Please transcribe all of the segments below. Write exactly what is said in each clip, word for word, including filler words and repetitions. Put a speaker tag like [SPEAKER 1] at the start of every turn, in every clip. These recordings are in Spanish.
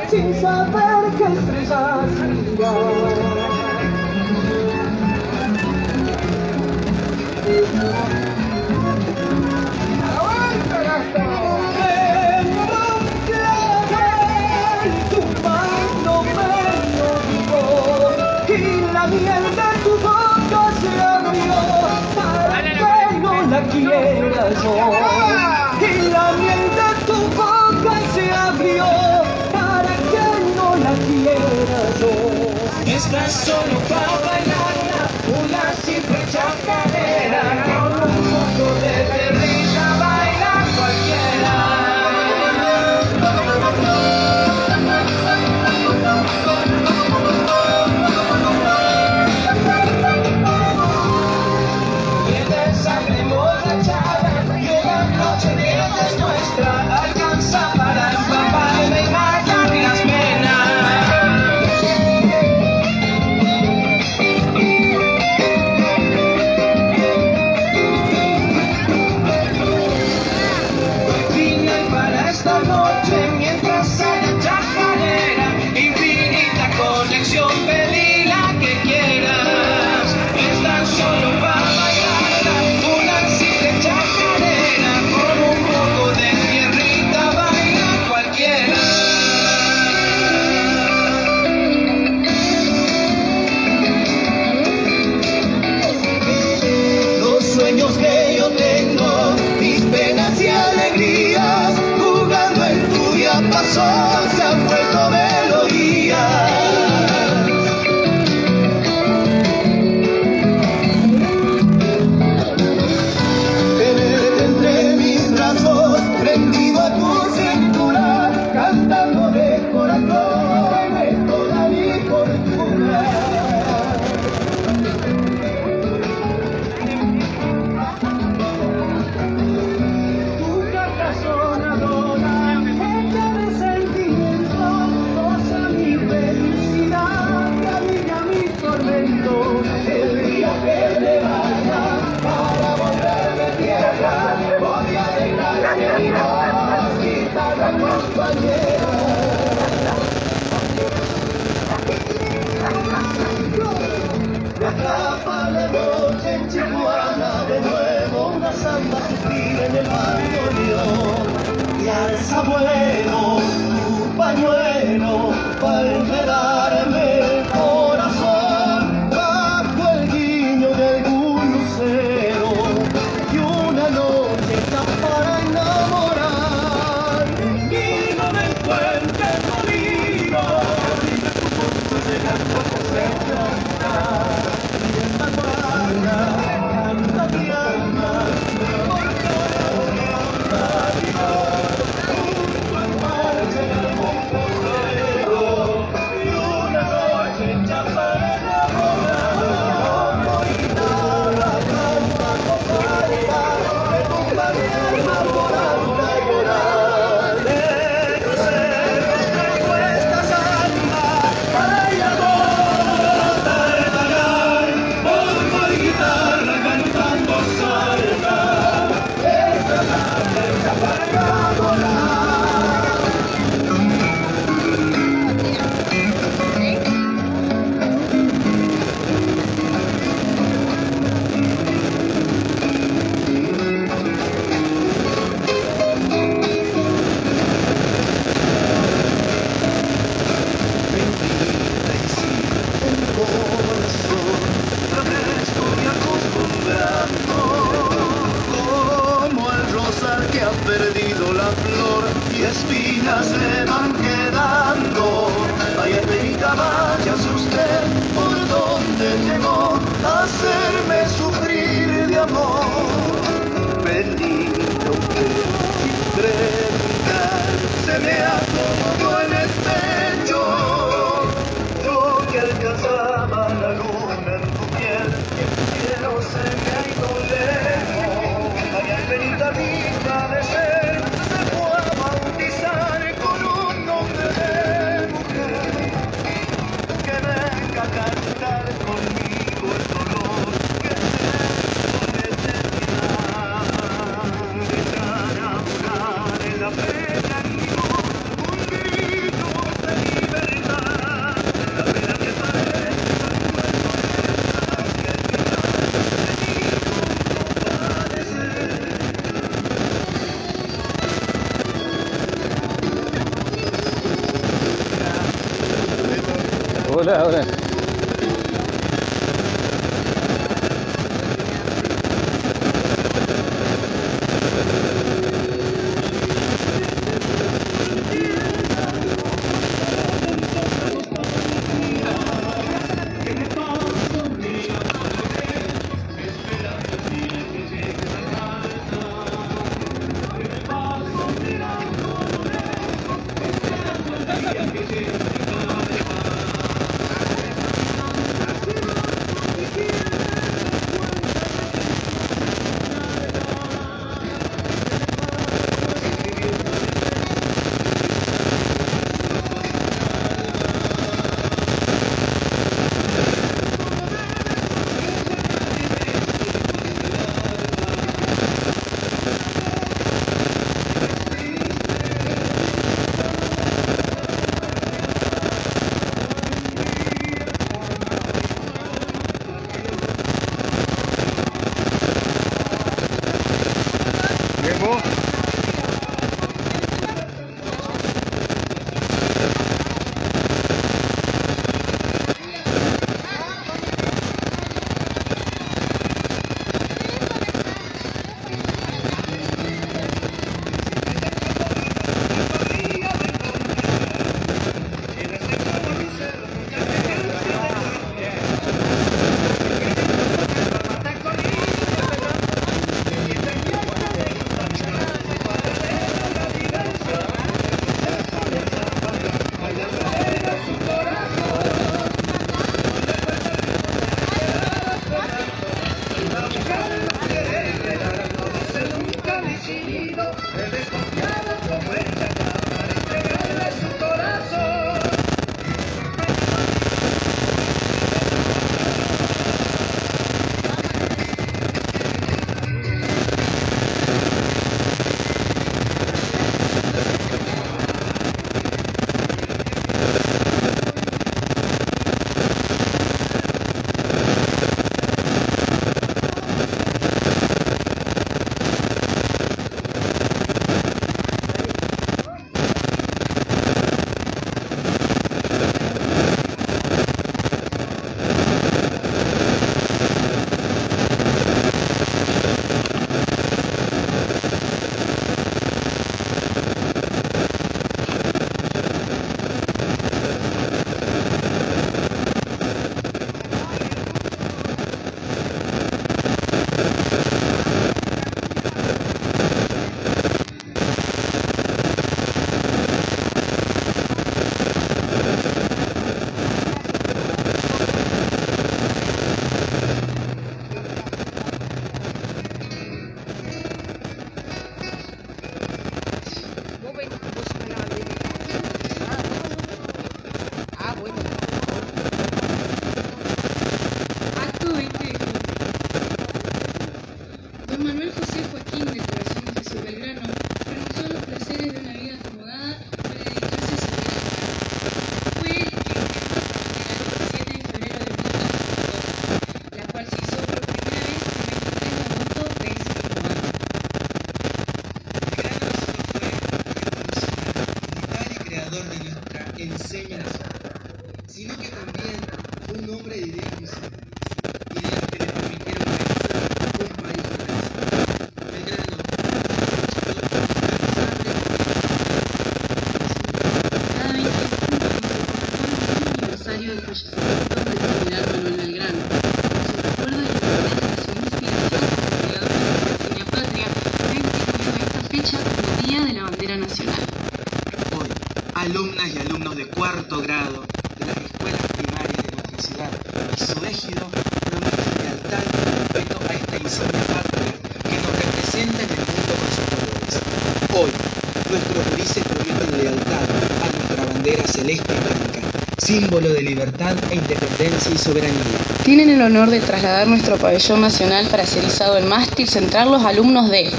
[SPEAKER 1] sin saber qué estrellas mirar. Tu mano me lo dio y la miel de tu boca se abrió para que no la quiera yo. Y la miel de tu boca se abrió para que no la quiera yo. Estás solo para bailarla, una simple chacarera, con un poco de perrita baila cualquiera. Y de sangre emborrachada, y una noche de es nuestra, alcanza para empaparme y matar las penas. Esta noche mientras haya chacarera, infinita conexión, pedí la que quieras. Estás solo para bailarla, una simple chacarera, con un poco de tierrita baila cualquiera. Los sueños que yo tengo, mis penas y alegrías, pasó, se han vuelto melodías. Tenerte entre mis brazos, prendido a tu cintura, cantando de corazón de toda mi fortuna. Tu carta sonadora, el día que te vaya para volverme tierra, voy a dejar que mi voz guitarra compañera. Me atrapa la noche en Chihuahua, de nuevo una samba suspira en el bandoneón y alza vuelo tu pañuelo para enredarme el corazón bajo el guiño de algún lucero y una noche está para enamorar. Y no me encuentres conmigo, dime tu gusto llegando a ser cantar y en la guarda canta mi alma porque la vida junto al mar llega el mundo entero y una
[SPEAKER 2] volá, volá.
[SPEAKER 3] sino que también un hombre de ideas visibles, ideas que le permitieron crecer un país progresista. Belgrano,
[SPEAKER 4] cada veinte de junio el aniversario del fallecimiento del general Manuel Belgrano. Su recuerdo y remembranza, su inspiración como creador de la Cine Patria ha instituido esta fecha como Día de la Bandera Nacional.
[SPEAKER 3] Hoy, alumnas y alumnos de cuarto grado de las escuelas primarias de nuestra ciudad y su égido promueven lealtad y respeto a esta insignia patria que nos representa en el mundo con sus valores. Hoy, nuestros gurises prometen lealtad a nuestra bandera celeste y blanca, símbolo de libertad e independencia y soberanía.
[SPEAKER 4] Tienen el honor de trasladar nuestro pabellón nacional para ser izado en mástil central los alumnos de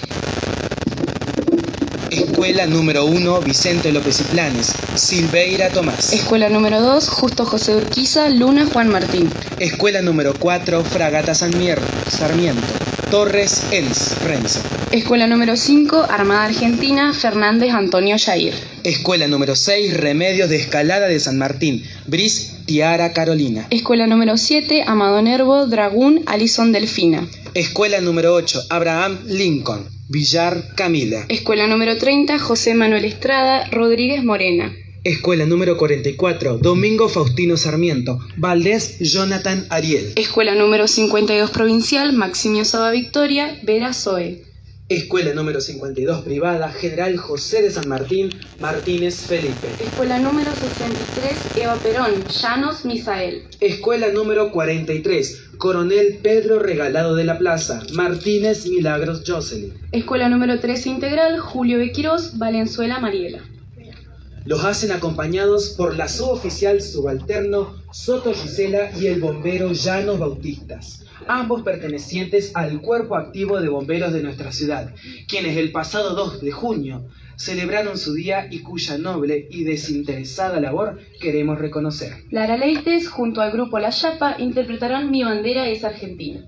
[SPEAKER 3] Escuela número uno, Vicente López y Planes, Silveira Tomás.
[SPEAKER 4] Escuela número dos, Justo José Urquiza, Luna Juan Martín.
[SPEAKER 3] Escuela número cuatro, Fragata Sarmiento, Torres Ens, Renzo.
[SPEAKER 4] Escuela número cinco, Armada Argentina, Fernández Antonio Yair.
[SPEAKER 3] Escuela número seis, Remedios de Escalada de San Martín, Brice Tiara Carolina.
[SPEAKER 2] Escuela número siete, Amado Nervo, Dragún, Alison Delfina.
[SPEAKER 3] Escuela número ocho, Abraham Lincoln, Villar Camila.
[SPEAKER 2] Escuela número treinta, José Manuel Estrada, Rodríguez Morena.
[SPEAKER 3] Escuela número cuarenta y cuatro, Domingo Faustino Sarmiento, Valdés Jonathan Ariel.
[SPEAKER 2] Escuela número cincuenta y dos, Provincial, Maximio Saba Victoria, Vera Zoe.
[SPEAKER 3] Escuela número cincuenta y dos, privada, General José de San Martín, Martínez Felipe.
[SPEAKER 2] Escuela número sesenta y tres, Eva Perón, Llanos Misael.
[SPEAKER 3] Escuela número cuarenta y tres, Coronel Pedro Regalado de la Plaza, Martínez Milagros Jocelyn.
[SPEAKER 2] Escuela número trece, Integral, Julio B. Quirós, Valenzuela Mariela.
[SPEAKER 3] Los hacen acompañados por la suboficial subalterno Soto Gisela y el bombero Llanos Bautistas, ambos pertenecientes al cuerpo activo de bomberos de nuestra ciudad, quienes el pasado dos de junio celebraron su día y cuya noble y desinteresada labor queremos reconocer.
[SPEAKER 2] Lara Leites, junto al grupo La Chapa, interpretarán Mi bandera es Argentina.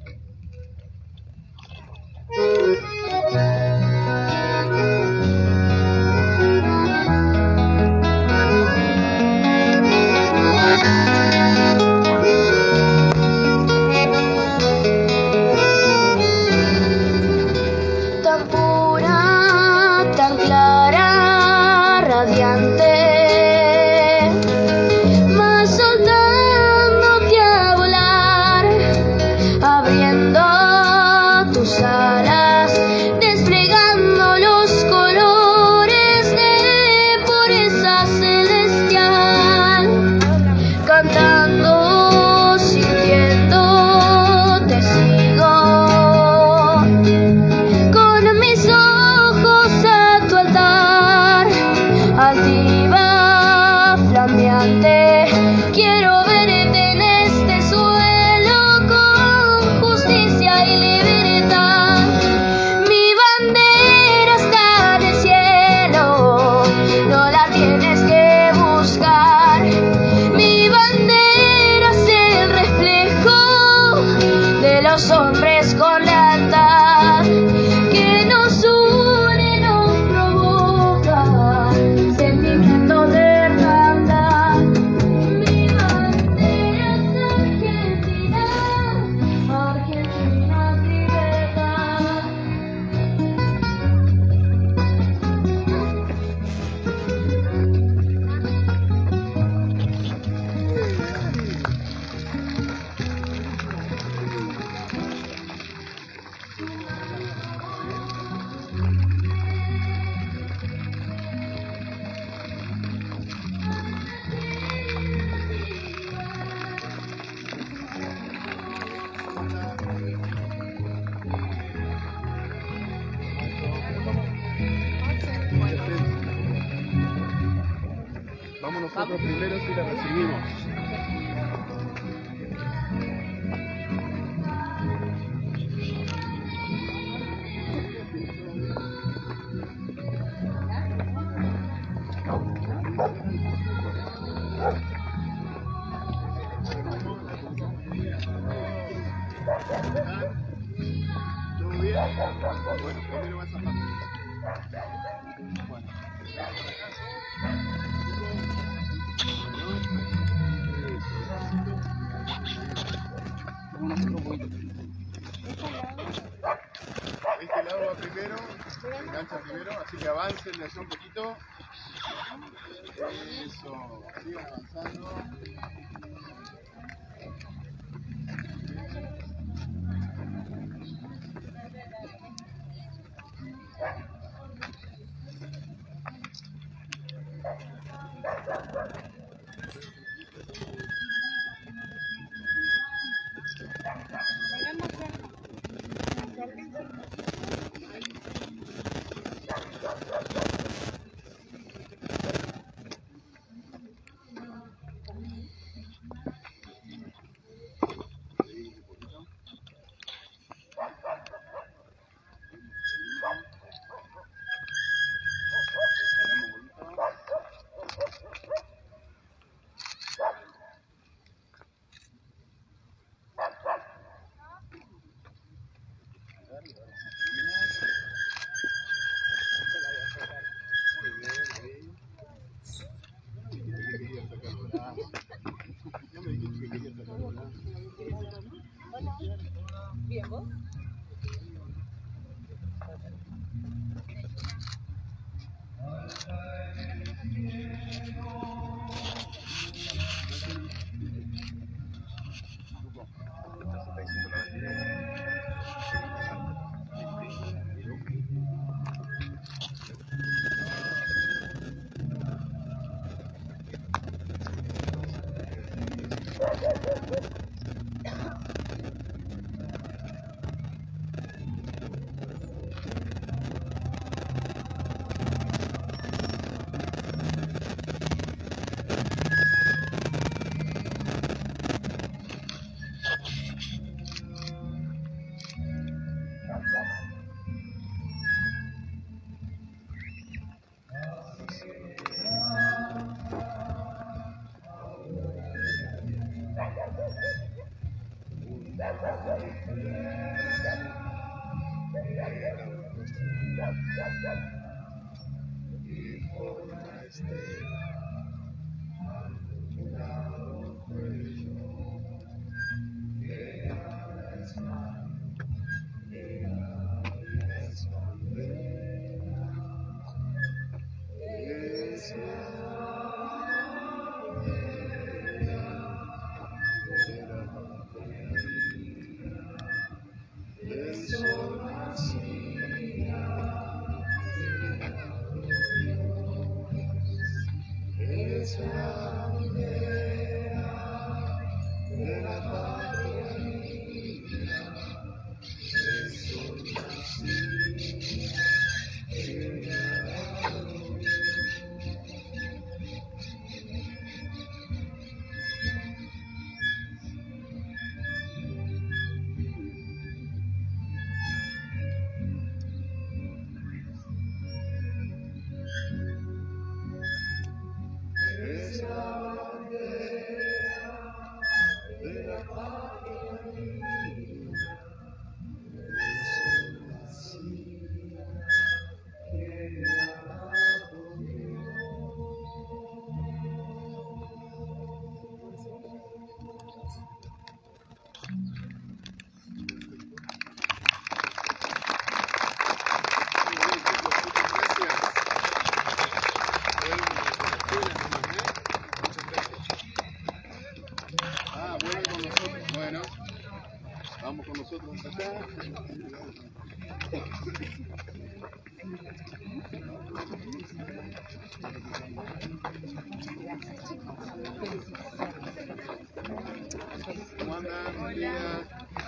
[SPEAKER 5] Tan pura, tan clara, radiante, vas soltándote a volar, abriendo tus alas, desplegando los colores de pureza celestial, cantando, sintiendo, te sigo. Altiva, flameante, quiero verte en este suelo con justicia y libertad. Mi bandera está en el cielo, no la tienes que buscar. Mi bandera es el reflejo de los hombres con lealtad que nos une, nos provoca sentimiento de hermandad. Mi bandera es Argentina, Argentina es libertad.
[SPEAKER 6] Vamos nosotros primero si la recibimos. ¿Todo bien? Bueno, primero vas a pasar. Bueno. Este lado va primero, se engancha primero, así que avancen de allá un poquito. Eso, sigan avanzando. Vamos con nosotros acá. ¿Cómo andan? Buen día.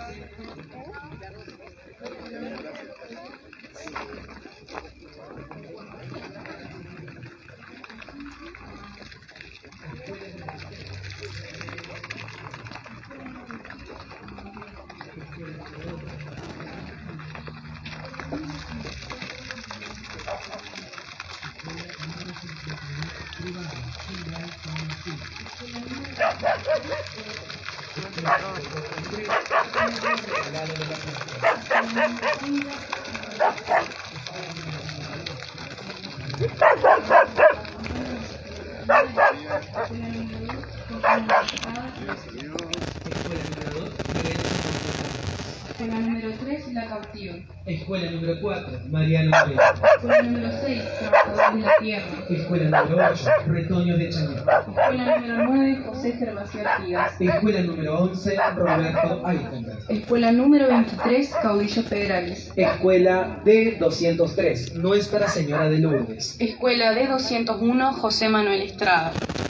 [SPEAKER 4] Escuela número tres, La Cautiva.
[SPEAKER 7] Escuela número cuatro, Mariano Moreno.
[SPEAKER 4] Escuela número seis, Trabajadores de la Tierra.
[SPEAKER 7] Escuela número ocho, Retoño de Chañar.
[SPEAKER 4] Escuela número nueve, José Gervasio Artigas.
[SPEAKER 7] Escuela número once, Roberto Eichenberg.
[SPEAKER 4] Escuela número veintitrés, Caudillos Federales.
[SPEAKER 7] Escuela D doscientos tres, Nuestra Señora de Lourdes.
[SPEAKER 2] Escuela D doscientos uno, José Manuel Estrada.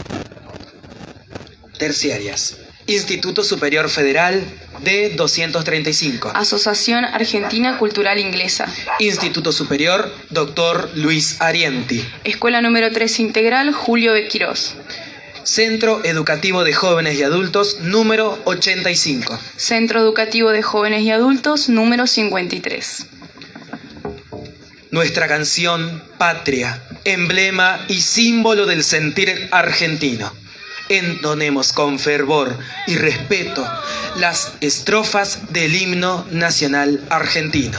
[SPEAKER 3] Terciarias. Instituto Superior Federal D doscientos treinta y cinco.
[SPEAKER 2] Asociación Argentina Cultural Inglesa.
[SPEAKER 3] Instituto Superior Doctor Luis Arienti.
[SPEAKER 2] Escuela número tres Integral, Julio B. Quirós.
[SPEAKER 3] Centro Educativo de Jóvenes y Adultos número ochenta y cinco.
[SPEAKER 2] Centro Educativo de Jóvenes y Adultos número cincuenta y tres.
[SPEAKER 3] Nuestra canción Patria, emblema y símbolo del sentir argentino. Entonemos con fervor y respeto las estrofas del himno nacional argentino.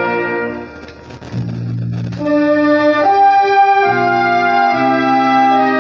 [SPEAKER 5] Thank you.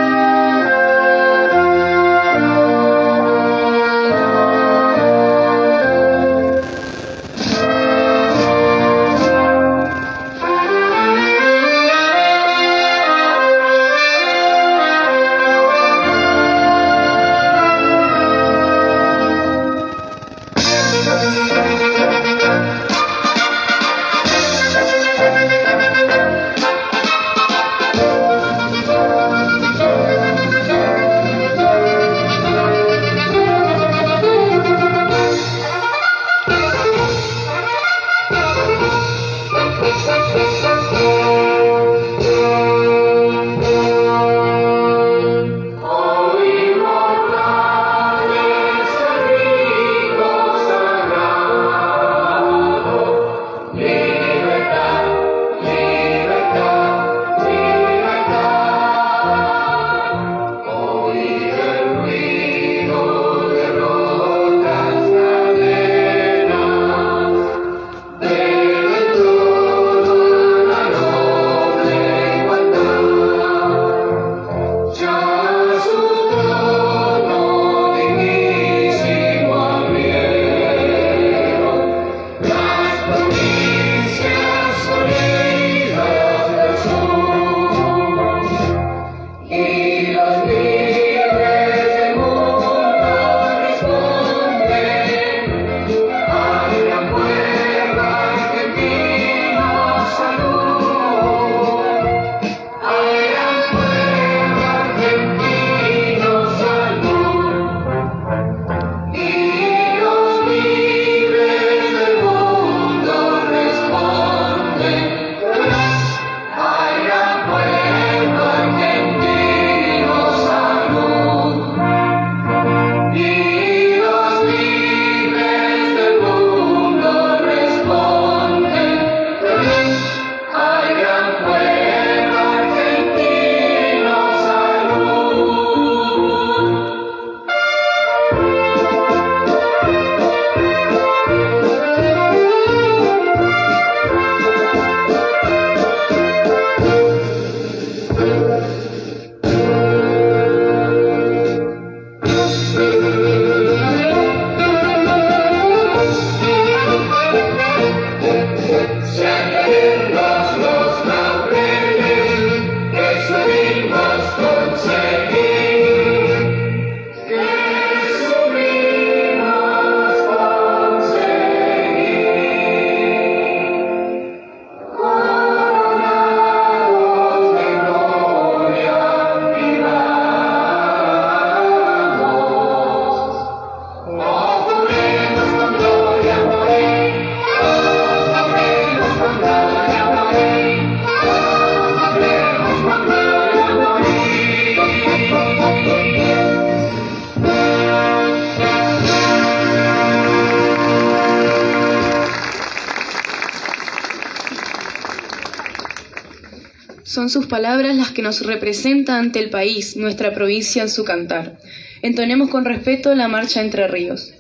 [SPEAKER 2] Son sus palabras las que nos representan ante el país, nuestra provincia en su cantar. Entonemos con respeto la marcha Entre Ríos.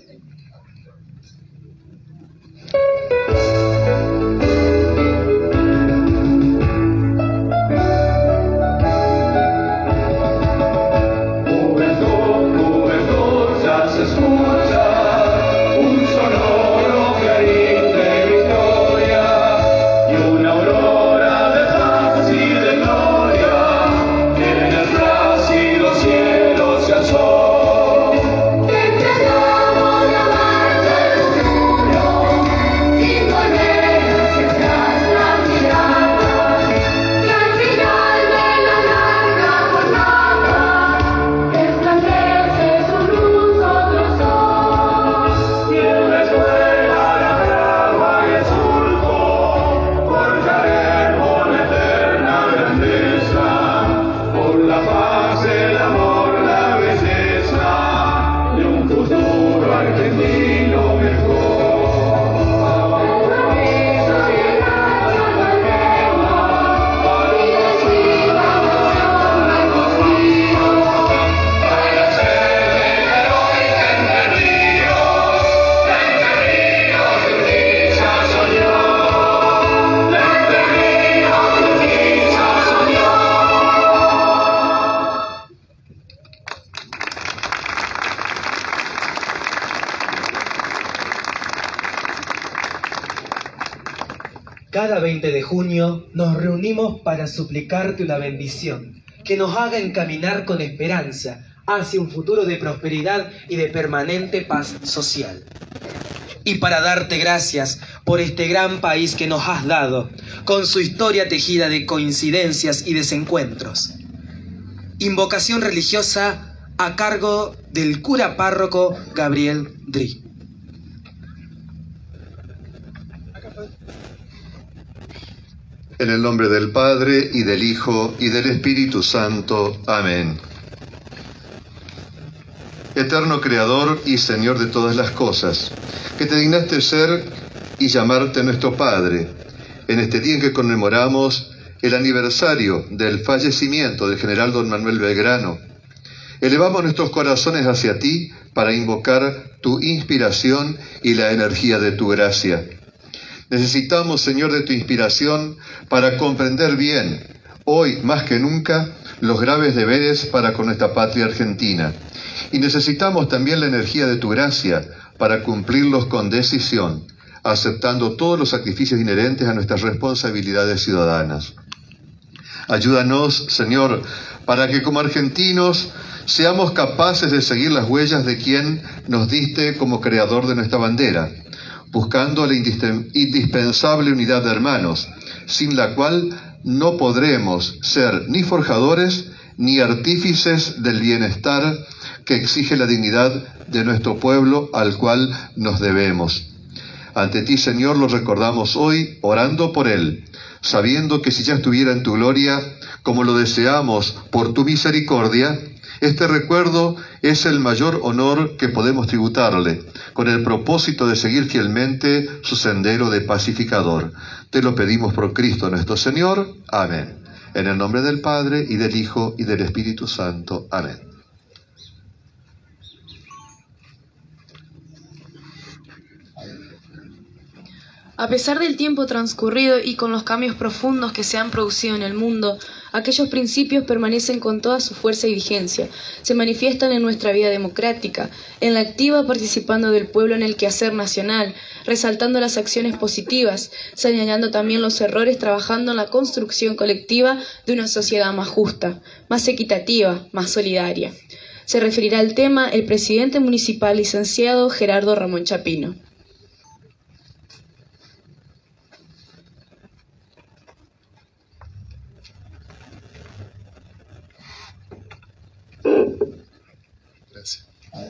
[SPEAKER 7] Cada veinte de junio nos reunimos para suplicarte una bendición que nos haga encaminar con esperanza hacia un futuro de prosperidad y de permanente paz social. y para darte gracias por este gran país que nos has dado, con su historia tejida de coincidencias y desencuentros. Invocación religiosa a cargo del cura párroco Gabriel Dri.
[SPEAKER 8] En el nombre del Padre, y del Hijo, y del Espíritu Santo. Amén. Eterno Creador y Señor de todas las cosas, que te dignaste ser y llamarte nuestro Padre, en este día en que conmemoramos el aniversario del fallecimiento del general don Manuel Belgrano, elevamos nuestros corazones hacia ti para invocar tu inspiración y la energía de tu gracia. Necesitamos, Señor, de tu inspiración para comprender bien, hoy más que nunca, los graves deberes para con nuestra patria argentina. Y necesitamos también la energía de tu gracia para cumplirlos con decisión, aceptando todos los sacrificios inherentes a nuestras responsabilidades ciudadanas. Ayúdanos, Señor, para que como argentinos seamos capaces de seguir las huellas de quien nos diste como creador de nuestra bandera, buscando la indispensable unidad de hermanos, sin la cual no podremos ser ni forjadores ni artífices del bienestar que exige la dignidad de nuestro pueblo al cual nos debemos. Ante ti, Señor, lo recordamos hoy, orando por él, sabiendo que si ya estuviera en tu gloria, como lo deseamos por tu misericordia, este recuerdo es el mayor honor que podemos tributarle, con el propósito de seguir fielmente su sendero de pacificador. Te lo pedimos por Cristo nuestro Señor. Amén. En el nombre del Padre, y del Hijo, y del Espíritu Santo. Amén.
[SPEAKER 2] A pesar del tiempo transcurrido y con los cambios profundos que se han producido en el mundo, aquellos principios permanecen con toda su fuerza y vigencia, se manifiestan en nuestra vida democrática, en la activa participando del pueblo en el quehacer nacional, resaltando las acciones positivas, señalando también los errores, trabajando en la construcción colectiva de una sociedad más justa, más equitativa, más solidaria. Se referirá al tema el presidente municipal, licenciado Gerardo Ramón Chapino.
[SPEAKER 6] Gracias.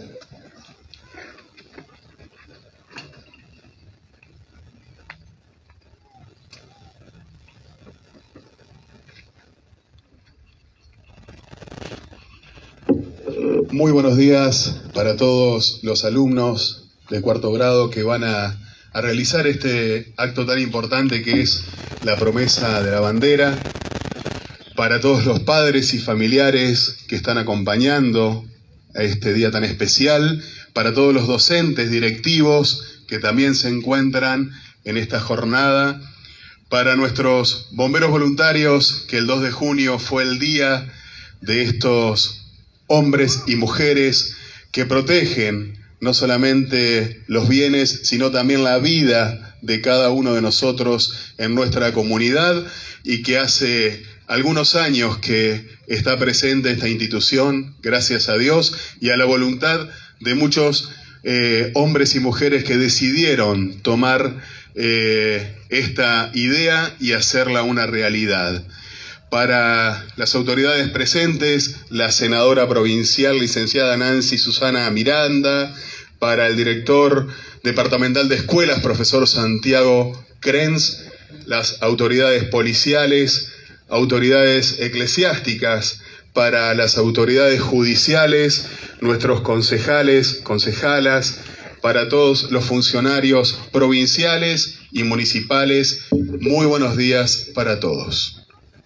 [SPEAKER 6] Muy buenos días para todos los alumnos de cuarto grado que van a, a realizar este acto tan importante que es la promesa de la bandera. Para todos los padres y familiares que están acompañando a este día tan especial, para todos los docentes, directivos que también se encuentran en esta jornada, para nuestros bomberos voluntarios, que el dos de junio fue el día de estos hombres y mujeres que protegen no solamente los bienes, sino también la vida de cada uno de nosotros en nuestra comunidad, y que hace algunos años que está presente esta institución, gracias a Dios y a la voluntad de muchos eh, hombres y mujeres que decidieron tomar eh, esta idea y hacerla una realidad. Para las autoridades presentes, la senadora provincial, licenciada Nancy Susana Miranda, para el director departamental de escuelas, profesor Santiago Krenz, las autoridades policiales, autoridades eclesiásticas, para las autoridades judiciales, nuestros concejales, concejalas, para todos los funcionarios provinciales y municipales, muy buenos días para todos.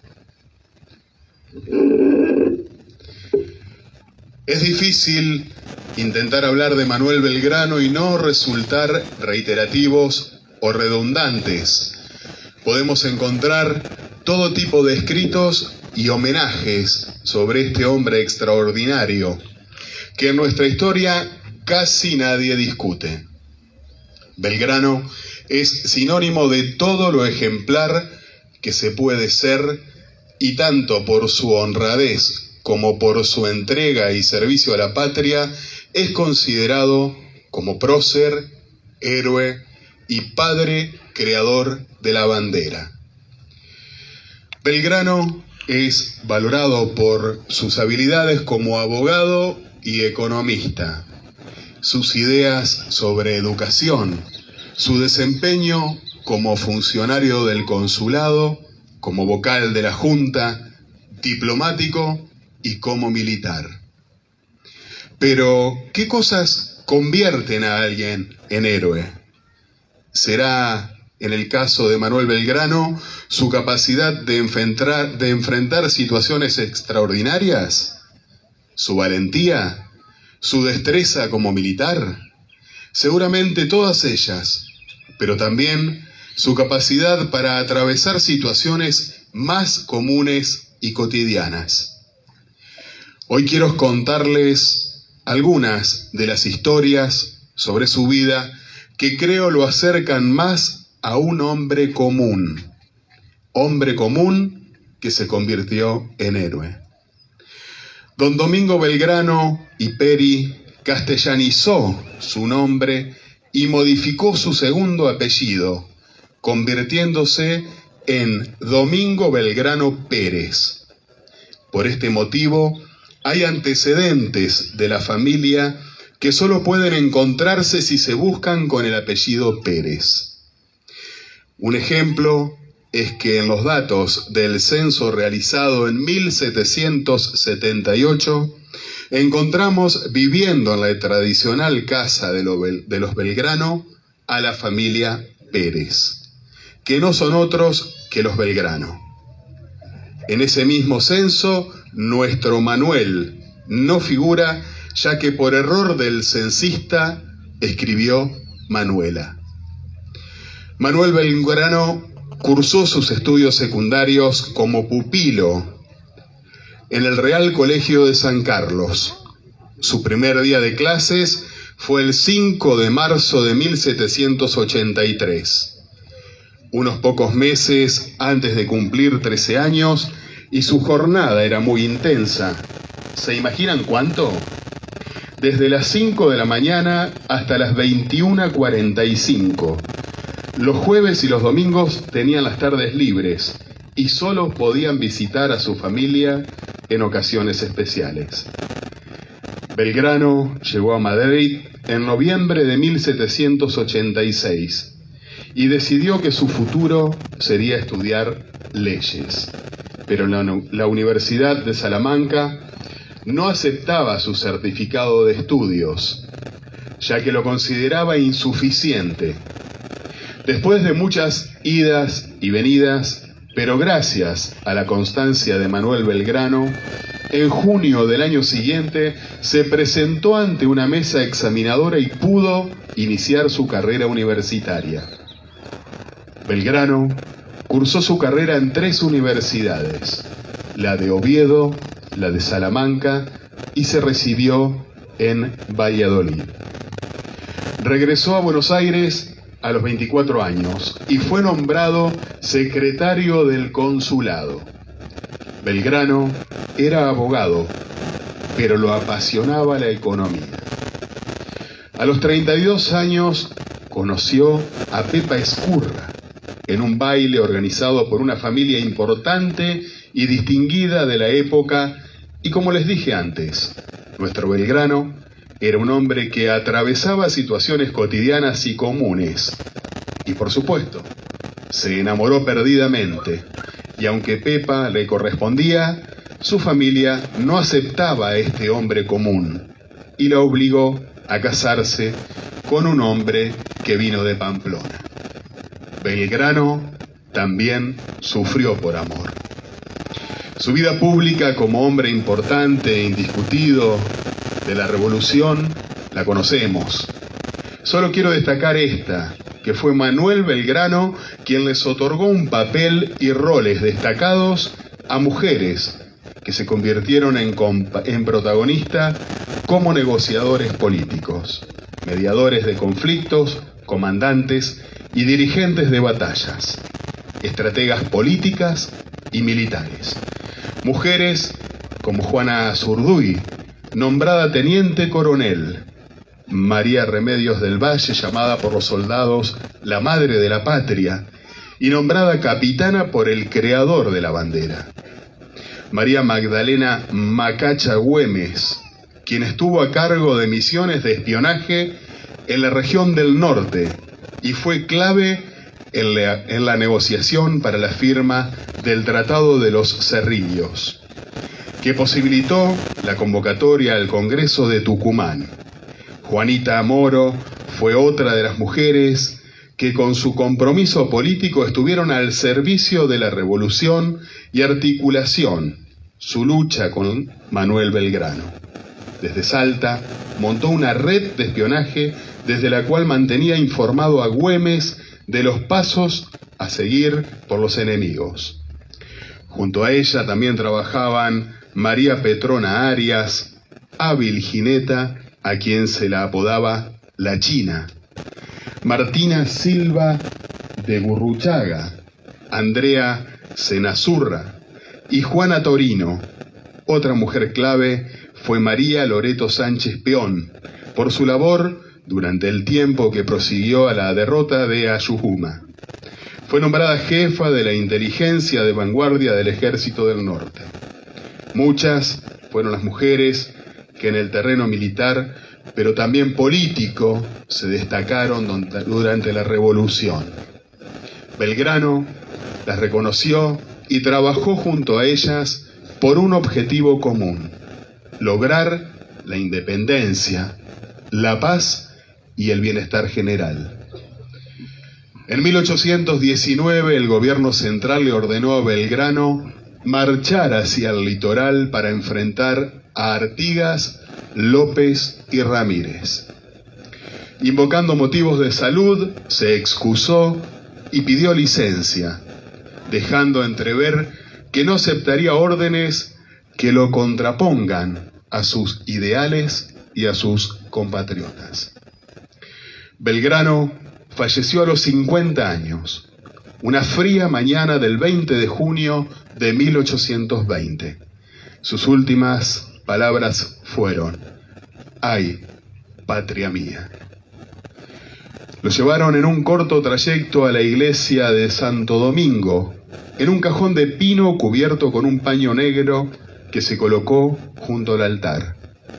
[SPEAKER 6] Es difícil intentar hablar de Manuel Belgrano y no resultar reiterativos o redundantes. Podemos encontrar todo tipo de escritos y homenajes sobre este hombre extraordinario que en nuestra historia casi nadie discute. Belgrano es sinónimo de todo lo ejemplar que se puede ser, y tanto por su honradez como por su entrega y servicio a la patria es considerado como prócer, héroe y padre creador de la bandera. Belgrano es valorado por sus habilidades como abogado y economista, sus ideas sobre educación, su desempeño como funcionario del consulado, como vocal de la Junta, diplomático y como militar. Pero, ¿qué cosas convierten a alguien en héroe? ¿Será, en el caso de Manuel Belgrano, su capacidad de enfrentar, de enfrentar situaciones extraordinarias? ¿Su valentía? ¿Su destreza como militar? Seguramente todas ellas, pero también su capacidad para atravesar situaciones más comunes y cotidianas. Hoy quiero contarles algunas de las historias sobre su vida que creo lo acercan más a un hombre común, hombre común que se convirtió en héroe. Don Domingo Belgrano y Peri castellanizó su nombre y modificó su segundo apellido, convirtiéndose en Domingo Belgrano Pérez. Por este motivo, hay antecedentes de la familia que solo pueden encontrarse si se buscan con el apellido Pérez. Un ejemplo es que en los datos del censo realizado en mil setecientos setenta y ocho, encontramos viviendo en la tradicional casa de, lo, de los Belgrano a la familia Pérez, que no son otros que los Belgrano. En ese mismo censo, nuestro Manuel no figura, ya que por error del censista escribió Manuela. Manuel Belgrano cursó sus estudios secundarios como pupilo en el Real Colegio de San Carlos. Su primer día de clases fue el cinco de marzo de mil setecientos ochenta y tres. Unos pocos meses antes de cumplir trece años, y su jornada era muy intensa. ¿Se imaginan cuánto? Desde las cinco de la mañana hasta las veintiuna cuarenta y cinco. Los jueves y los domingos tenían las tardes libres y solo podían visitar a su familia en ocasiones especiales. Belgrano llegó a Madrid en noviembre de mil setecientos ochenta y seis y decidió que su futuro sería estudiar leyes. Pero la, la Universidad de Salamanca no aceptaba su certificado de estudios, ya que lo consideraba insuficiente. Después de muchas idas y venidas, pero gracias a la constancia de Manuel Belgrano, en junio del año siguiente se presentó ante una mesa examinadora y pudo iniciar su carrera universitaria. Belgrano cursó su carrera en tres universidades, la de Oviedo, la de Salamanca, y se recibió en Valladolid. Regresó a Buenos Aires a los veinticuatro años y fue nombrado secretario del consulado. Belgrano era abogado, pero lo apasionaba la economía. A los treinta y dos años conoció a Pepa Ezcurra en un baile organizado por una familia importante y distinguida de la época, y como les dije antes, nuestro Belgrano era un hombre que atravesaba situaciones cotidianas y comunes, y por supuesto, se enamoró perdidamente, y aunque Pepa le correspondía, su familia no aceptaba a este hombre común, y la obligó a casarse con un hombre que vino de Pamplona. Belgrano también sufrió por amor. Su vida pública como hombre importante e indiscutido de la Revolución la conocemos. Solo quiero destacar esta, que fue Manuel Belgrano quien les otorgó un papel y roles destacados a mujeres que se convirtieron en, en protagonista como negociadores políticos, mediadores de conflictos, comandantes y dirigentes de batallas, estrategas políticas y militares. Mujeres como Juana Zurduy, nombrada teniente coronel, María Remedios del Valle, llamada por los soldados la Madre de la Patria, y nombrada capitana por el creador de la bandera. María Magdalena Macacha Güemes, quien estuvo a cargo de misiones de espionaje en la región del norte y fue clave en la, en la negociación para la firma del Tratado de los Cerrillos, que posibilitó la convocatoria al Congreso de Tucumán. Juanita Moro fue otra de las mujeres que con su compromiso político estuvieron al servicio de la revolución y articulación su lucha con Manuel Belgrano. Desde Salta montó una red de espionaje desde la cual mantenía informado a Güemes de los pasos a seguir por los enemigos. Junto a ella también trabajaban María Petrona Arias, hábil jineta, a quien se la apodaba la China, Martina Silva de Gurruchaga, Andrea Senazurra y Juana Torino. Otra mujer clave fue María Loreto Sánchez Peón, por su labor durante el tiempo que prosiguió a la derrota de Ayujuma. Fue nombrada jefa de la inteligencia de vanguardia del Ejército del Norte. Muchas fueron las mujeres que en el terreno militar, pero también político, se destacaron durante la Revolución. Belgrano las reconoció y trabajó junto a ellas por un objetivo común: lograr la independencia, la paz y el bienestar general. En mil ochocientos diecinueve el gobierno central le ordenó a Belgrano marchar hacia el litoral para enfrentar a Artigas, López y Ramírez. Invocando motivos de salud, se excusó y pidió licencia, dejando entrever que no aceptaría órdenes que lo contrapongan a sus ideales y a sus compatriotas. Belgrano falleció a los cincuenta años, una fría mañana del veinte de junio de mil ochocientos veinte. Sus últimas palabras fueron: ¡ay, patria mía! Lo llevaron en un corto trayecto a la iglesia de Santo Domingo, en un cajón de pino cubierto con un paño negro que se colocó junto al altar.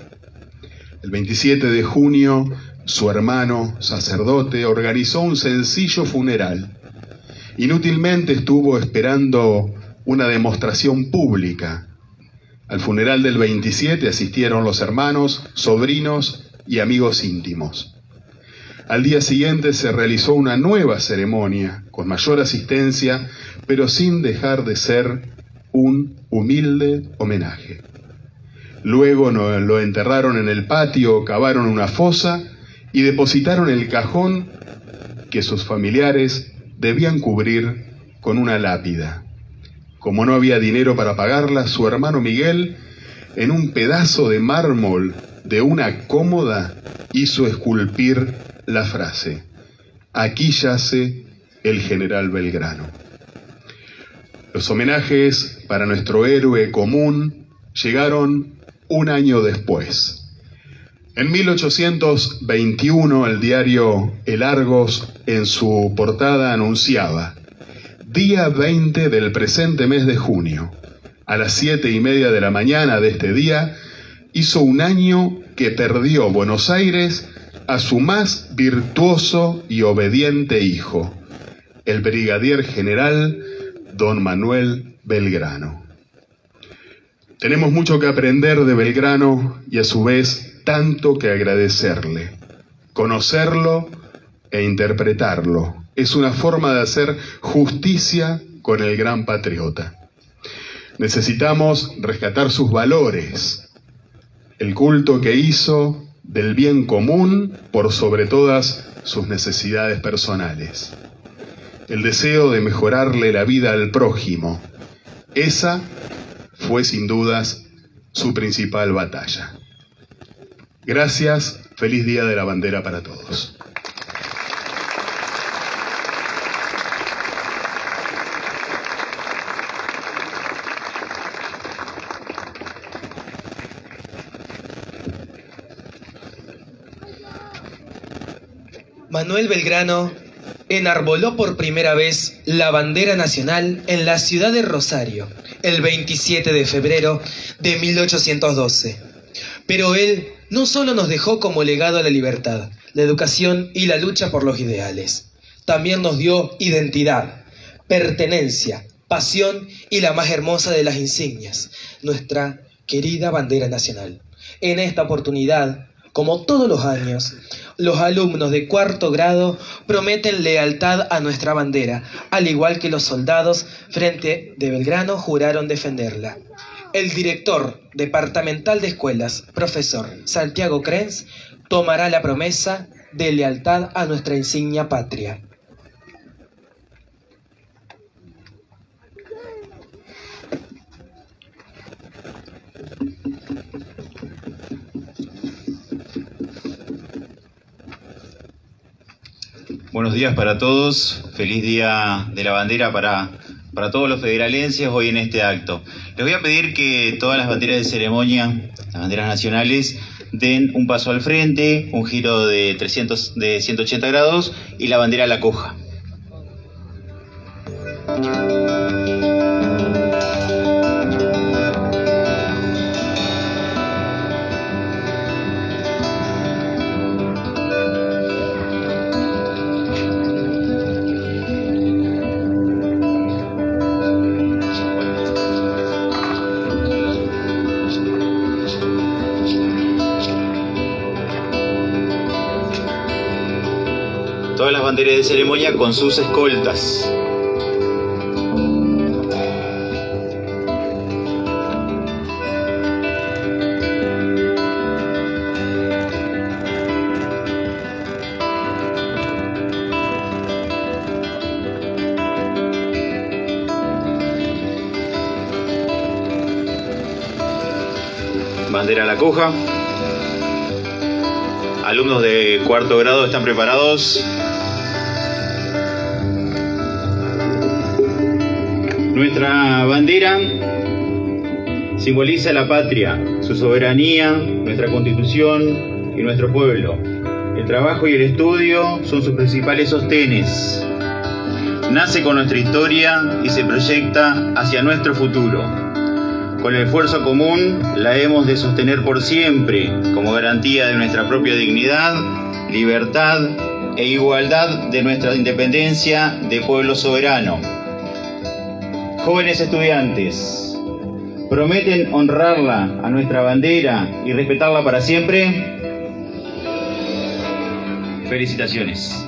[SPEAKER 6] El veintisiete de junio, su hermano, sacerdote, organizó un sencillo funeral. Inútilmente estuvo esperando una demostración pública. Al funeral del veintisiete asistieron los hermanos, sobrinos y amigos íntimos. Al día siguiente se realizó una nueva ceremonia, con mayor asistencia, pero sin dejar de ser un humilde homenaje. Luego lo enterraron en el patio, cavaron una fosa y depositaron el cajón que sus familiares debían cubrir con una lápida. Como no había dinero para pagarla, su hermano Miguel, en un pedazo de mármol de una cómoda, hizo esculpir la frase: aquí yace el general Belgrano. Los homenajes para nuestro héroe común llegaron un año después. En mil ochocientos veintiuno, el diario El Argos, en su portada, anunciaba: día veinte del presente mes de junio, a las siete y media de la mañana de este día, hizo un año que perdió Buenos Aires a su más virtuoso y obediente hijo, el brigadier general don Manuel Belgrano. Tenemos mucho que aprender de Belgrano y a su vez tanto que agradecerle. Conocerlo e interpretarlo es una forma de hacer justicia con el gran patriota. Necesitamos rescatar sus valores, el culto que hizo del bien común por sobre todas sus necesidades personales, el deseo de mejorarle la vida al prójimo. Esa fue sin dudas su principal batalla. Gracias, feliz Día de la Bandera para todos.
[SPEAKER 7] Manuel Belgrano enarboló por primera vez la bandera nacional en la ciudad de Rosario, el veintisiete de febrero de mil ochocientos doce. Pero él no solo nos dejó como legado la libertad, la educación y la lucha por los ideales. También nos dio identidad, pertenencia, pasión y la más hermosa de las insignias, nuestra querida bandera nacional. En esta oportunidad, como todos los años, los alumnos de cuarto grado prometen lealtad a nuestra bandera, al igual que los soldados frente de Belgrano juraron defenderla. El director departamental de escuelas, profesor Santiago Krenz, tomará la promesa de lealtad a nuestra insignia patria.
[SPEAKER 9] Buenos días para todos, feliz día de la bandera para, para todos los federalenses hoy en este acto. Les voy a pedir que todas las banderas de ceremonia, las banderas nacionales, den un paso al frente, un giro de, trescientos, de ciento ochenta grados y la bandera la coja. Todas las banderas de ceremonia con sus escoltas. Bandera a la coja. Alumnos de cuarto grado están preparados. Nuestra bandera simboliza la patria, su soberanía, nuestra constitución y nuestro pueblo. El trabajo y el estudio son sus principales sostenes. Nace con nuestra historia y se proyecta hacia nuestro futuro. Con el esfuerzo común la hemos de sostener por siempre como garantía de nuestra propia dignidad, libertad e igualdad de nuestra independencia de pueblo soberano. Jóvenes estudiantes, ¿prometen honrarla a nuestra bandera y respetarla para siempre? Felicitaciones.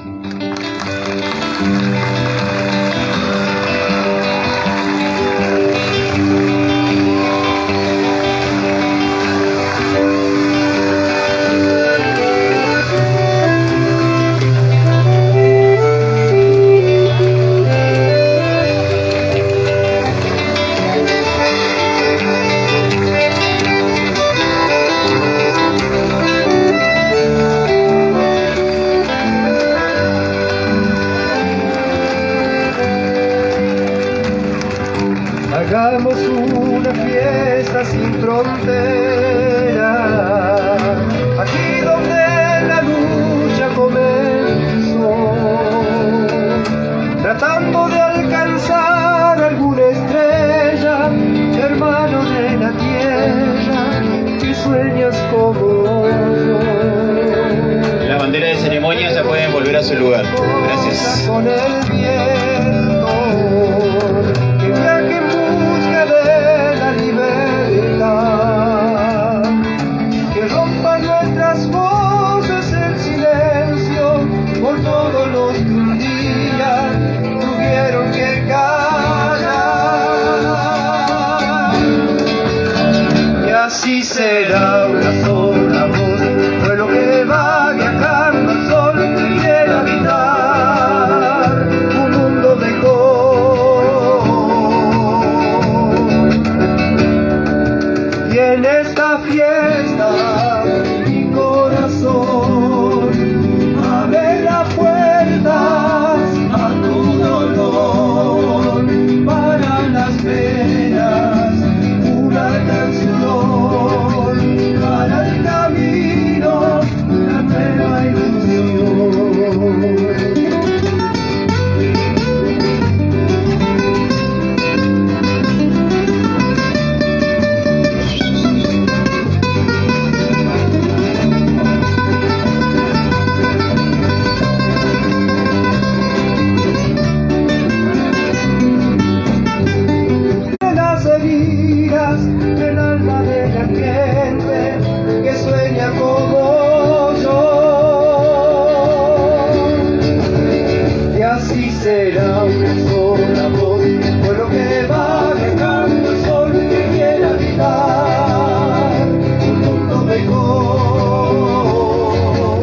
[SPEAKER 1] Hagamos una fiesta sin frontera, aquí donde la lucha comenzó, tratando de alcanzar alguna estrella, hermano de la tierra, que sueñas como yo.
[SPEAKER 9] La bandera de ceremonia ya pueden volver a su lugar. Gracias.
[SPEAKER 1] Con el viento, que viaje en busca de la libertad, que rompa nuestras voces el silencio por todos los que un día tuvieron que callar. Y así será una sola voz, pueblo que va viajando al sol, que quiere habitar un mundo mejor. Y en esta fiesta mi corazón abre las puertas a tu dolor, para las penas una canción, para el así será una sola voz, pueblo que va dejando el sol que quiere habitar un mundo mejor.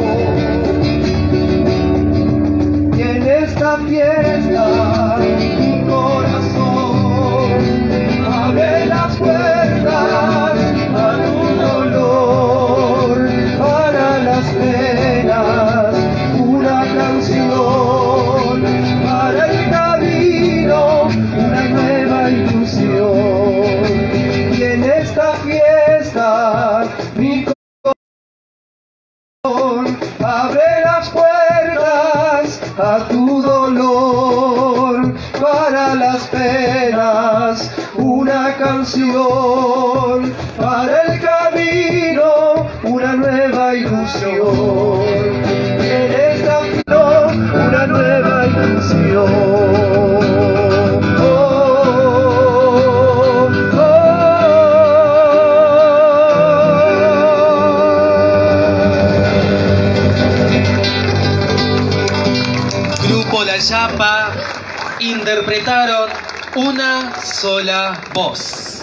[SPEAKER 1] Y en esta fiesta mi corazón abre las puertas a tu dolor, para las penas una canción, para el camino una nueva ilusión. Y en esta fiesta mi corazón abre las puertas a tu dolor, para las penas una canción, para el camino una nueva ilusión. En esta flor una nueva ilusión. Oh, oh,
[SPEAKER 7] oh. Grupo La Yapa interpretaron Una sola voz.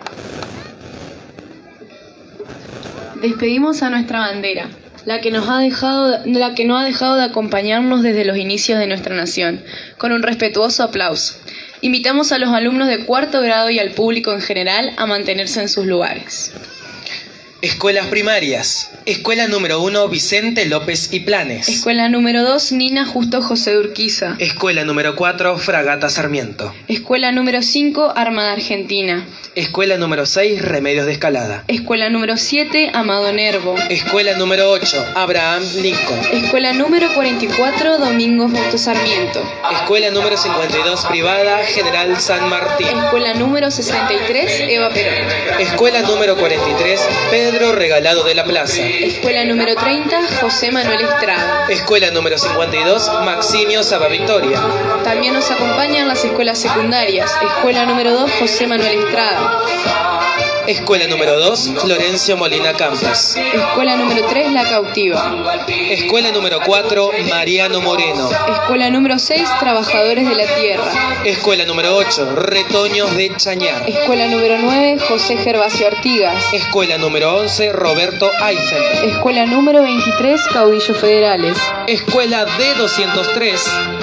[SPEAKER 2] Despedimos a nuestra bandera, la que nos ha dejado, la que no ha dejado de acompañarnos desde los inicios de nuestra nación, con un respetuoso aplauso. Invitamos a los alumnos de cuarto grado y al público en general a mantenerse en sus lugares.
[SPEAKER 7] Escuelas primarias. Escuela número uno, Vicente López y Planes.
[SPEAKER 2] Escuela número dos, Nina Justo José de Urquiza.
[SPEAKER 7] Escuela número cuatro, Fragata Sarmiento.
[SPEAKER 2] Escuela número cinco, Armada Argentina.
[SPEAKER 7] Escuela número seis, Remedios de Escalada.
[SPEAKER 2] Escuela número siete, Amado Nervo.
[SPEAKER 7] Escuela número ocho, Abraham Lincoln.
[SPEAKER 2] Escuela número cuarenta y cuatro, Domingo Fausto Sarmiento.
[SPEAKER 7] Escuela número cincuenta y dos, privada, General San Martín.
[SPEAKER 2] Escuela número sesenta y tres, Eva Perón.
[SPEAKER 7] Escuela número cuarenta y tres, Pedro Regalado de la Plaza.
[SPEAKER 2] Escuela número treinta, José Manuel Estrada.
[SPEAKER 7] Escuela número cincuenta y dos, Maximio Saba Victoria.
[SPEAKER 2] También nos acompañan las escuelas secundarias. Escuela número dos, José Manuel Estrada.
[SPEAKER 7] Escuela número dos, Florencio Molina Campos.
[SPEAKER 2] Escuela número tres, La Cautiva.
[SPEAKER 7] Escuela número cuatro, Mariano Moreno.
[SPEAKER 2] Escuela número seis, Trabajadores de la Tierra.
[SPEAKER 7] Escuela número ocho, Retoños de Chañar.
[SPEAKER 2] Escuela número nueve, José Gervasio Artigas.
[SPEAKER 7] Escuela número once, Roberto Eiffel.
[SPEAKER 2] Escuela número veintitrés, Caudillos Federales.
[SPEAKER 7] Escuela D doscientos tres,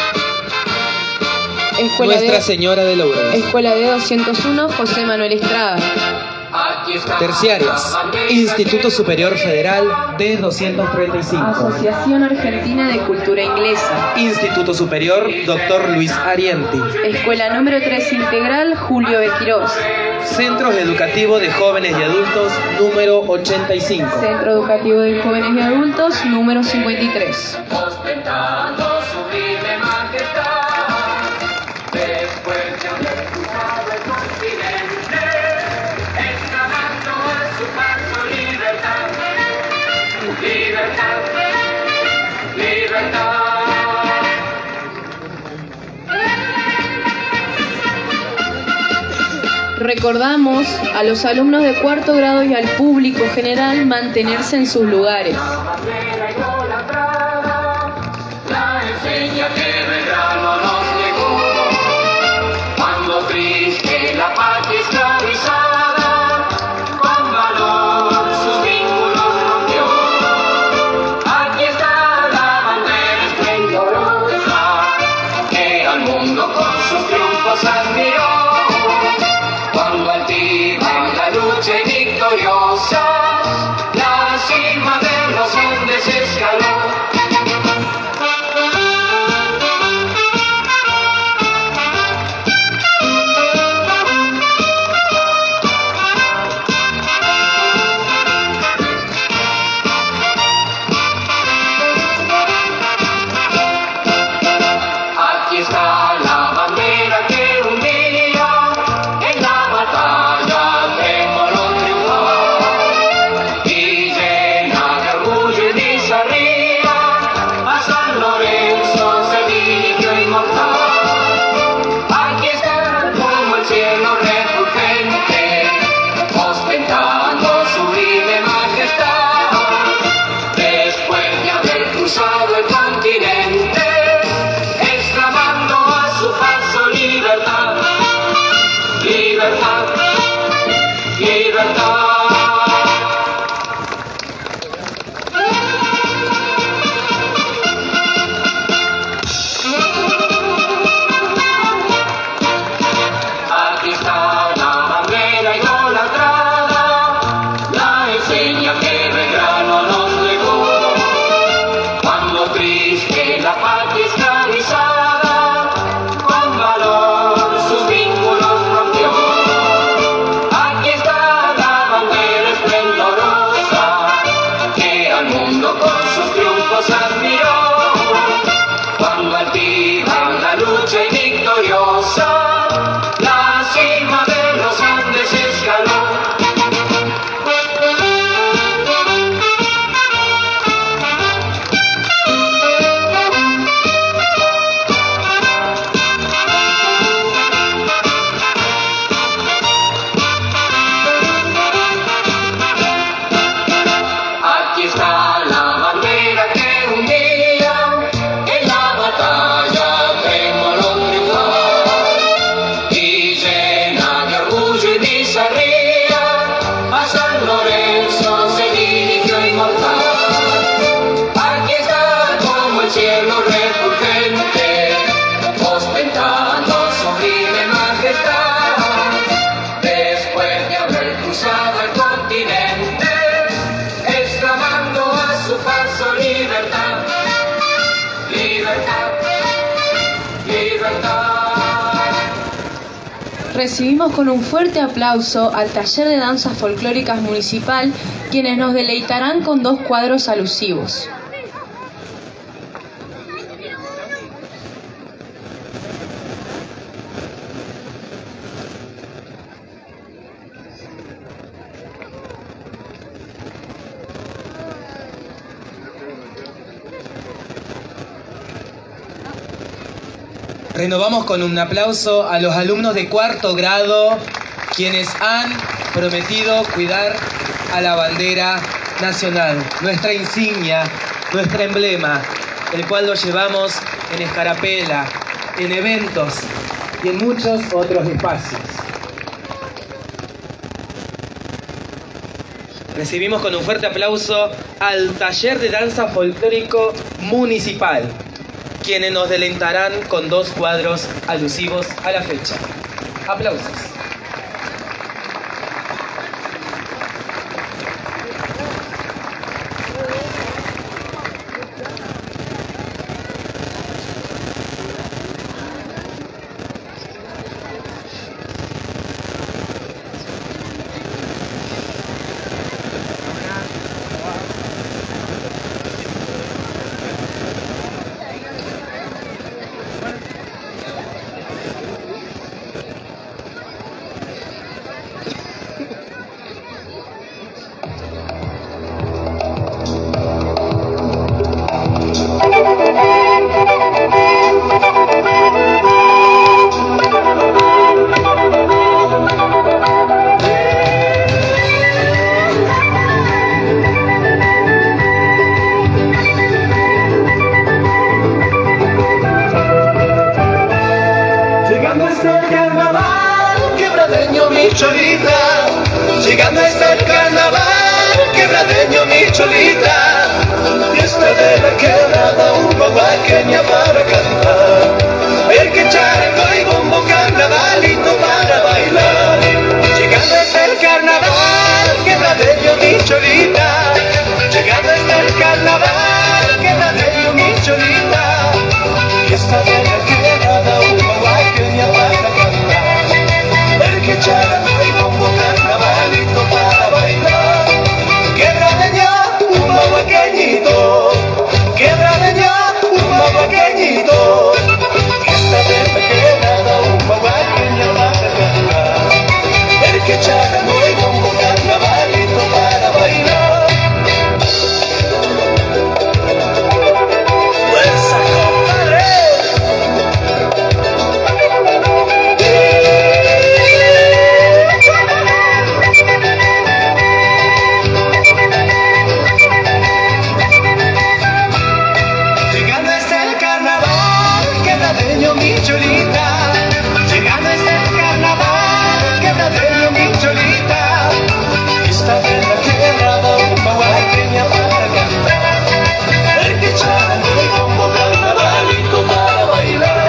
[SPEAKER 2] Escuela
[SPEAKER 7] Nuestra
[SPEAKER 2] D,
[SPEAKER 7] Señora de Lourdes.
[SPEAKER 2] Escuela D doscientos uno, José Manuel Estrada.
[SPEAKER 7] Terciarias. Instituto Superior Federal D doscientos treinta y cinco.
[SPEAKER 2] Asociación Argentina de Cultura Inglesa.
[SPEAKER 7] Instituto Superior Doctor Luis Arienti.
[SPEAKER 2] Escuela número tres Integral Julio B. Quirós.
[SPEAKER 7] Centros Educativos de Jóvenes y Adultos número ochenta y cinco.
[SPEAKER 2] Centro Educativo de Jóvenes y Adultos número cincuenta y tres. Recordamos a los alumnos de cuarto grado y al público general mantenerse en sus lugares.
[SPEAKER 1] La cima de los Andes escaló. Aquí está la bandera que un día en la batalla de Morón triunfó y llena de orgullo y bizarría a San Lorenzo se dirigió inmortal. Aquí está como el cielo refulgente, ostentando sublime majestad. Después de haber cruzado el continente, exclamando
[SPEAKER 2] Recibimos con un fuerte aplauso al Taller de Danzas Folclóricas Municipal, quienes nos deleitarán con dos cuadros alusivos.
[SPEAKER 7] Renovamos con un aplauso a los alumnos de cuarto grado, quienes han prometido cuidar a la bandera nacional, nuestra insignia, nuestro emblema, el cual lo llevamos en escarapela, en eventos y en muchos otros espacios. Recibimos con un fuerte aplauso al Taller de Danza Folclórico Municipal, quienes nos deleitarán con dos cuadros alusivos a la fecha. Aplausos.
[SPEAKER 1] Llegando está el carnaval, quebradeño mi cholita, fiesta de la quebrada, una guaqueña para cantar, el que charango y bombo, carnavalito para bailar. Llegando está el carnaval, quebradeño mi cholita, llegando está el carnaval, quebradeño mi cholita, fiesta de la quebrada, una guaqueña para cantar, el que charango y bombo, carnavalito para bailar. Quebradeño, un mahuaqueñito, quebradeño, un mahuaqueñito, fiesta de la quebrada, un mahuaqueña para cantar, el que charango y bombo, carnavalito para bailar. ¡Fuerza, compadre! Mi cholita, llegando está el carnaval, quebradeño mi cholita, fiesta de la quebrada, un mahuaqueña para cantar, el que charango y bombo, carnavalito para bailar.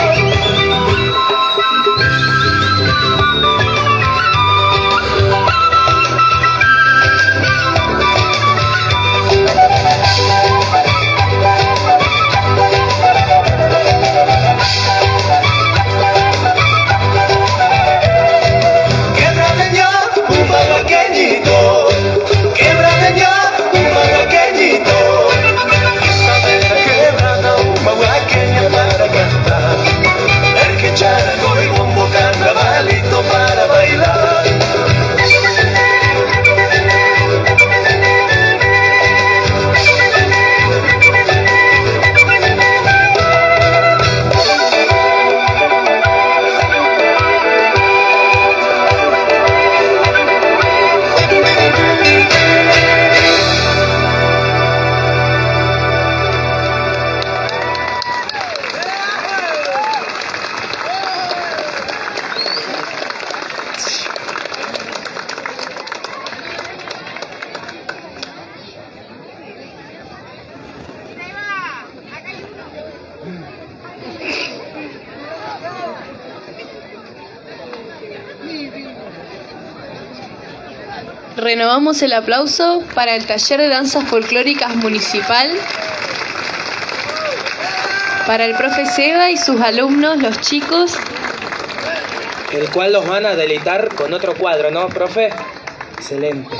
[SPEAKER 2] Renovamos el aplauso para el Taller de Danzas Folclóricas Municipal, Para el profe Seba y sus alumnos, los chicos.
[SPEAKER 7] El cual los van a deleitar con otro cuadro, ¿no, profe? Excelente.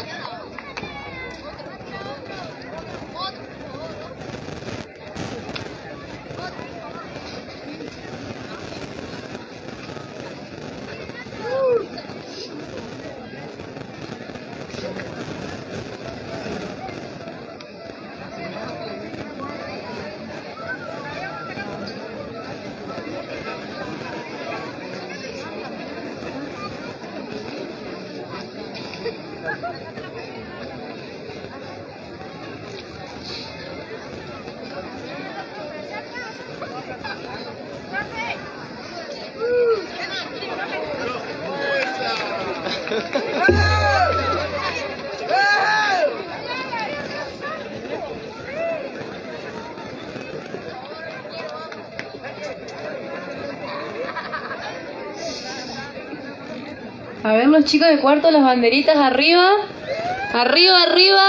[SPEAKER 2] A ver los chicos de cuarto, las banderitas arriba. Arriba, arriba.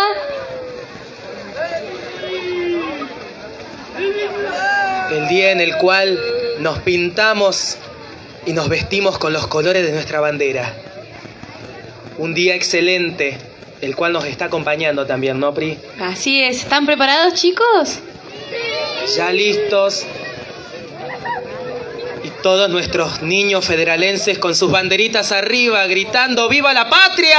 [SPEAKER 7] El día en el cual nos pintamos y nos vestimos con los colores de nuestra bandera. Un día excelente, el cual nos está acompañando también, ¿no, Pri?
[SPEAKER 2] Así es. ¿Están preparados, chicos?
[SPEAKER 7] Ya listos. Y todos nuestros niños federalenses con sus banderitas arriba, gritando ¡Viva la patria!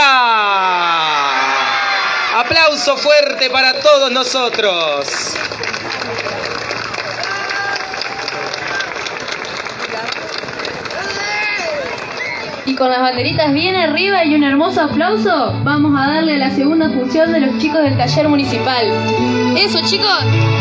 [SPEAKER 7] Aplauso fuerte para todos nosotros.
[SPEAKER 2] Y con las banderitas bien arriba y un hermoso aplauso, vamos a darle a la segunda función de los chicos del taller municipal. ¡Eso, chicos!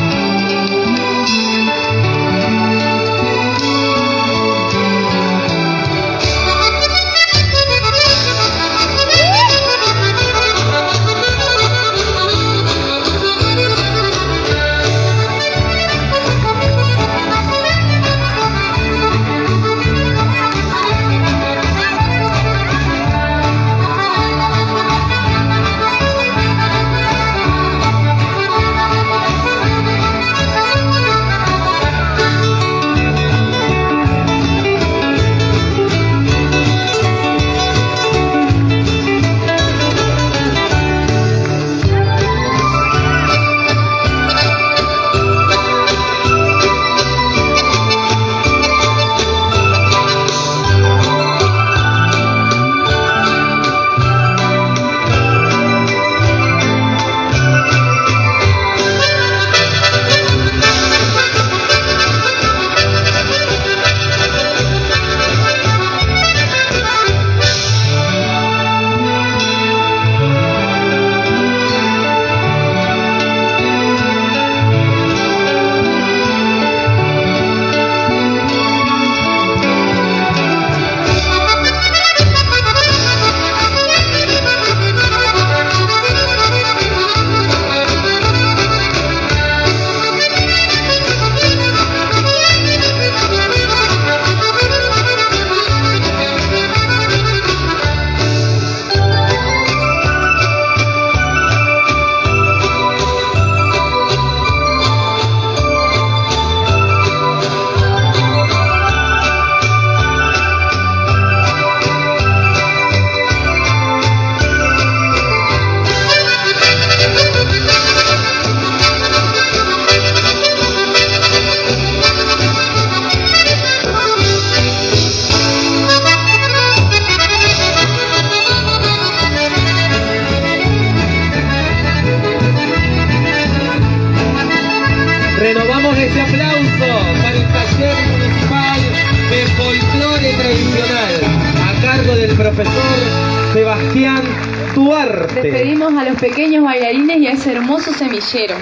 [SPEAKER 7] Renovamos ese aplauso para el taller municipal de folclore tradicional a cargo del profesor Sebastián Duarte.
[SPEAKER 2] Despedimos a los pequeños bailarines y a ese hermoso semillero.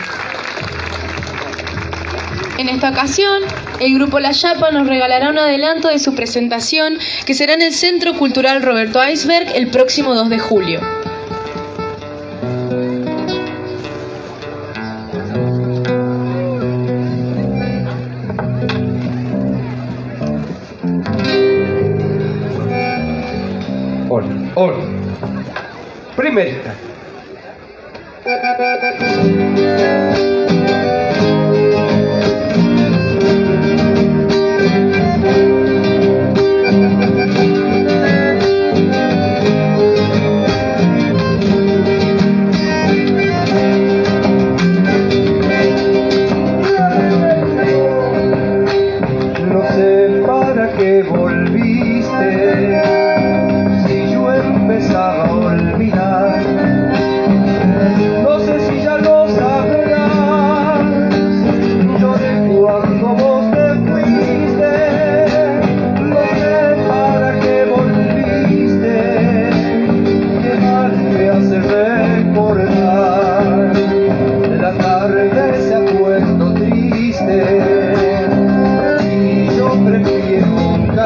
[SPEAKER 2] En esta ocasión, el grupo La Yapa nos regalará un adelanto de su presentación que será en el Centro Cultural Roberto Iceberg el próximo dos de julio.
[SPEAKER 10] Hola. Primerita.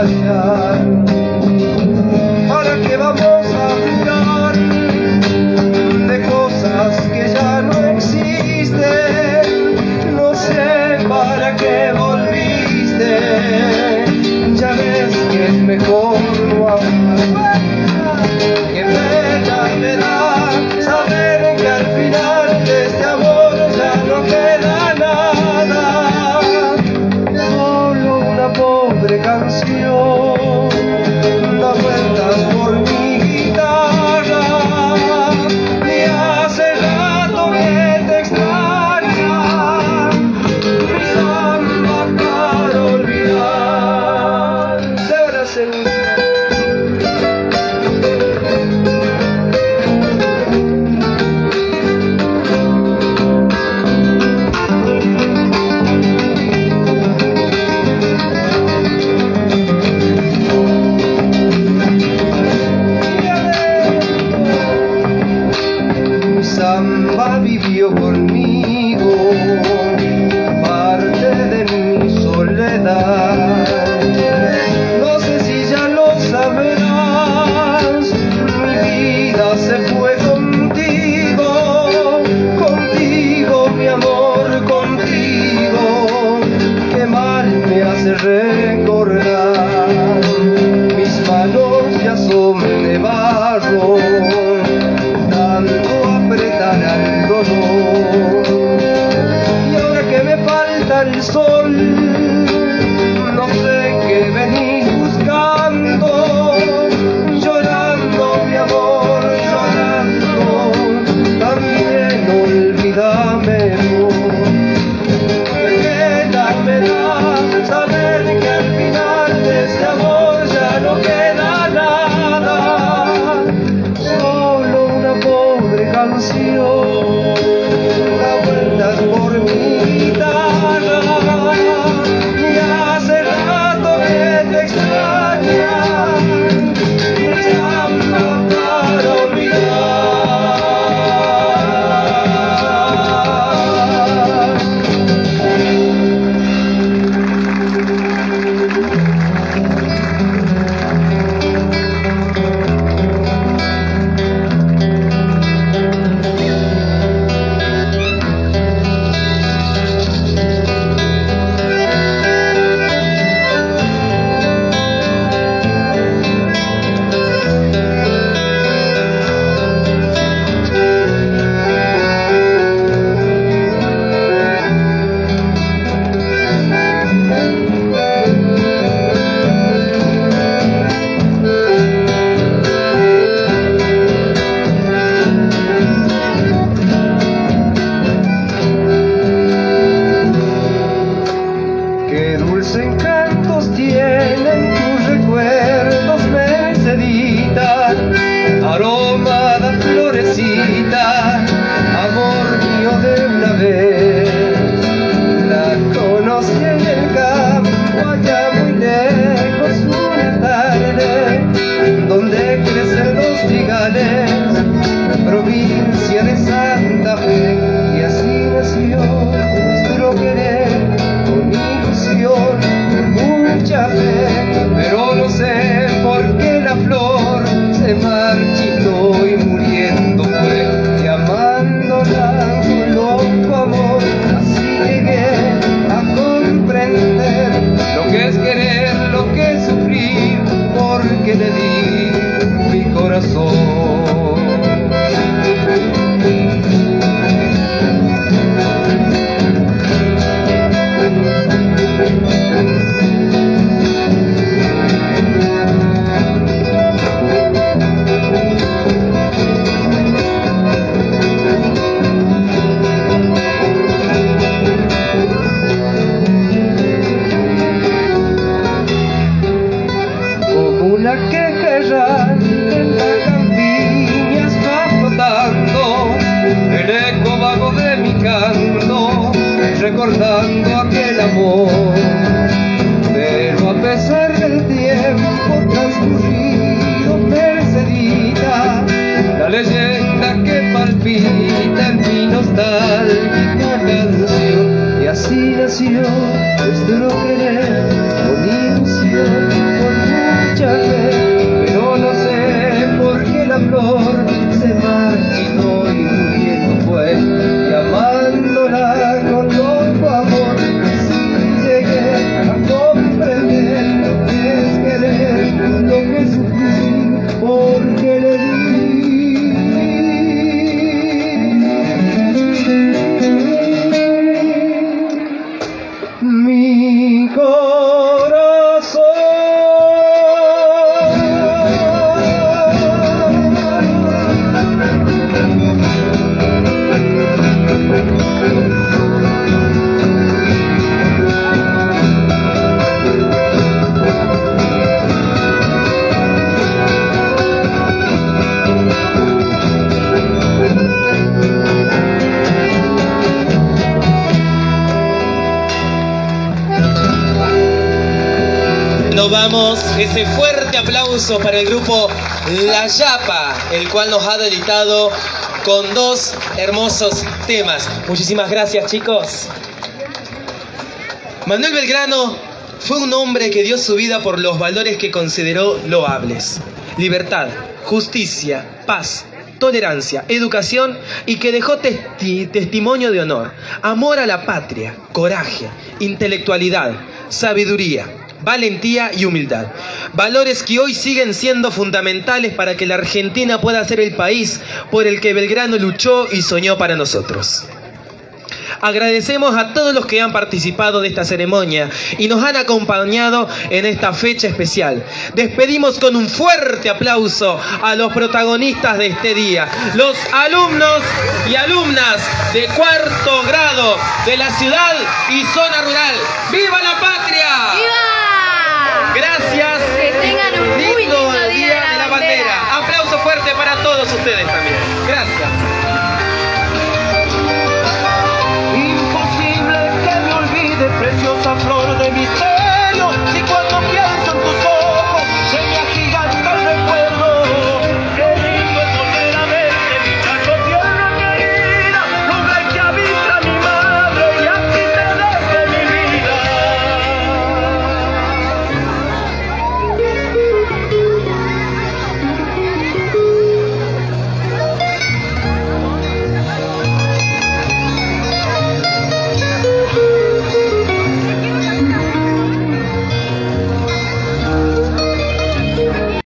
[SPEAKER 1] marchar. ¿Para qué vamos a jugar de cosas que ya no existen? No sé para qué volviste, ya ves que es mejor no hablar. Qué pena me da saber que al final de este amor ya no queda nada, solo una pobre canción da vueltas por mi guitarra, y hace rato que te extraña mi samba para olvidar. De verdad, seguro. Samba vivió conmigo parte de mi soledad. No sé si ya lo sabrás, mi vida se fue contigo, contigo mi amor, contigo. Qué mal me hace recordar, mis manos ya son de barro, apretar al dolor. Y ahora que me falta el sol, no sé qué venís buscando, llorando mi amor, llorando, también olvídame vos. Qué pena me da saber que al final de este amor ya no queda nada, solo una pobre canción da vueltas por mi guitarra, y hace rato que te extraña mi samba para olvidar. Qué dulce encantos tienen tus recuerdos, Mercedita, aroma de florecita, amor mío de una vez. La conocí en el campo allá muy lejos una tarde, donde crecen los trigales, provincia de Santa Fe, y así nació nuestro querer, con ilusión, con mucha fe, pero no sé por qué la flor se marchitó y muriendo fue, y amándola con loco amor, así llegué a comprender lo que es querer, lo que es sufrir, porque le di mi corazón. Como la queja en las campiñas va flotando, el eco vago de mi canto, recordando aquel amor. Pero a pesar del tiempo transcurrido, Mercedita, la leyenda que palpita en mi nostálgica canción, y así nació nuestro querer, con ilusión, con
[SPEAKER 7] damos ese fuerte aplauso para el grupo La Yapa, el cual nos ha deleitado con dos hermosos temas. Muchísimas gracias, chicos. Manuel Belgrano fue un hombre que dio su vida por los valores que consideró loables: libertad, justicia, paz, tolerancia, educación, y que dejó testi- testimonio de honor, amor a la patria, coraje, intelectualidad, sabiduría, valentía y humildad. Valores que hoy siguen siendo fundamentales para que la Argentina pueda ser el país por el que Belgrano luchó y soñó para nosotros. Agradecemos a todos los que han participado de esta ceremonia y nos han acompañado en esta fecha especial. Despedimos con un fuerte aplauso a los protagonistas de este día, los alumnos y alumnas de cuarto grado de la ciudad y zona rural. ¡Viva la patria! ¡Viva! Gracias.